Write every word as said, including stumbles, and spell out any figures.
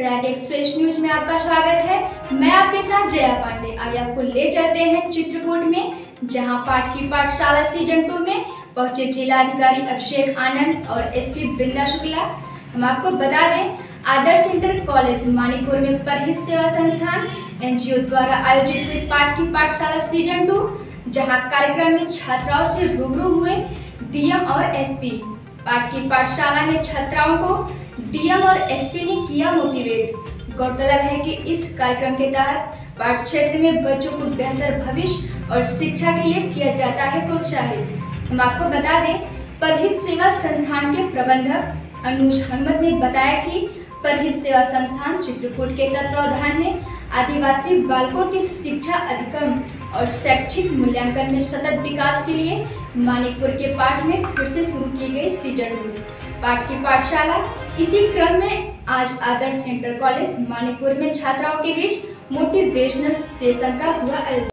Prayag express news में आपका स्वागत है। मैं आपके साथ जया पांडे। आज आपको ले चलते हैं चित्रकूट में, जहां पाठ की पाठशाला सीजन टू में पहुंचे जिलाधिकारी अभिषेक आनंद और एसपी वृंदा शुक्ला। हम आपको बता दें, आदर्श इंटर कॉलेज मानीपुर में परहित सेवा संस्थान एनजीओ द्वारा आयोजित हुई पाठ की पाठशाला सीजन टू, जहां कार्यक्रम में छात्राओं से रूबरू हुए डीएम और एसपी। पाठ की पाठशाला में छात्राओं को डीएम और एसपी ने किया मोटिवेट। गौरतलब है कि इस कार्यक्रम के तहत पाठ क्षेत्र में बच्चों को बेहतर भविष्य और शिक्षा के लिए किया जाता है प्रोत्साहित। हम आपको बता दें, परहित सेवा संस्थान के प्रबंधक अनुज हनुमत ने बताया कि परहित सेवा संस्थान चित्रकूट के तत्वावधान में आदिवासी बालकों की शिक्षा अधिगम और शैक्षिक मूल्यांकन में सतत विकास के लिए मानीपुर के पाठ में फिर से शुरू की गई सीजन टू पाठ की पाठशाला। इसी क्रम में आज आदर्श इंटर कॉलेज मानीपुर में छात्राओं के बीच मोटिवेशनल सेशन का हुआ आयोजन।